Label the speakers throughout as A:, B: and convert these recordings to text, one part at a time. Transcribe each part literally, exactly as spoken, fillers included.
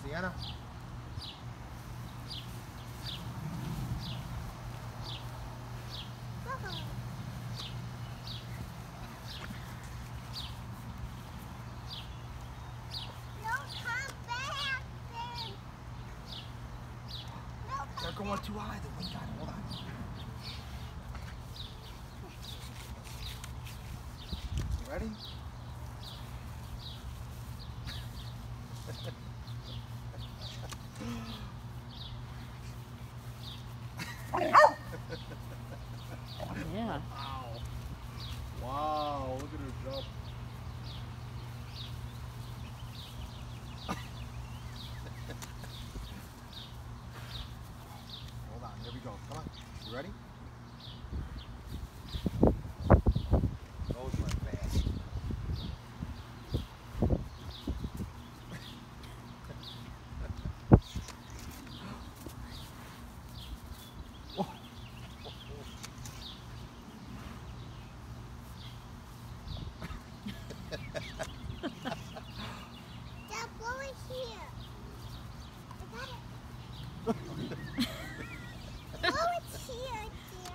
A: Sienna. They're going too high. The wind got it. Hold on. You ready?
B: Yeah.
A: Wow. Wow, look at her jump. Hold on, here we go. Come on. You ready? Those went fast.
C: Dad, blow it here. I got it. Blow it here, dear.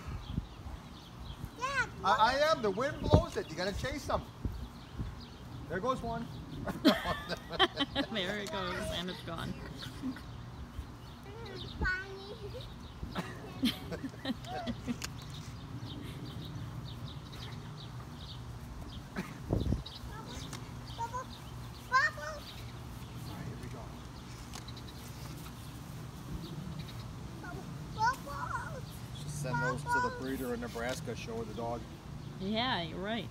C: Dad, blow
A: I, I am. The wind blows it. You gotta chase them. There goes one.
B: There it goes, and it's gone.
C: it. Bonnie. Bubble, bubble,
A: Alright, here we go.
C: bubble, bubble.
A: Should send those to the breeder in Nebraska, show her the dog.
B: Yeah, you're right.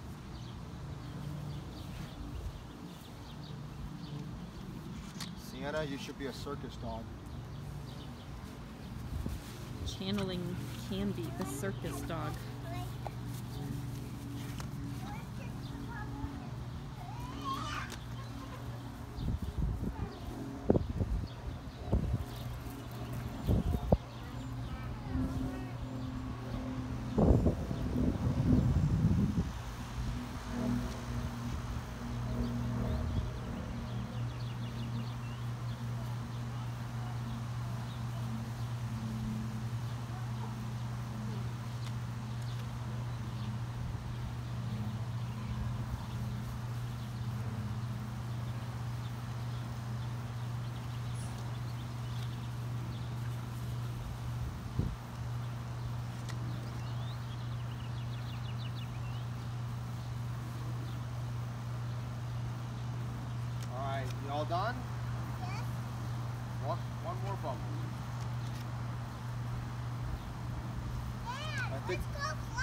A: Sienna, you should be a circus dog.
B: Channeling Candy, the circus dog.
A: Alright, you all done?
C: Yes.
A: One, one more bump.
C: Dad,
A: I think-
C: let's go